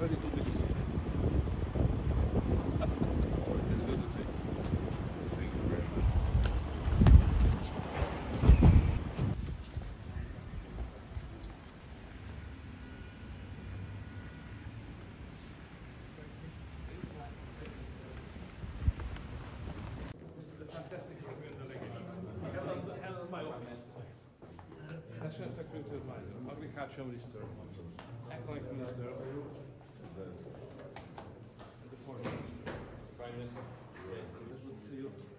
Very good to see. It's good to see. Thank you very much. This is a fantastic European delegation. Held on my office. National Security Advisor, Agriculture Minister, Economic Minister, and the Foreign Minister. Prime Minister. Yes, good to see you.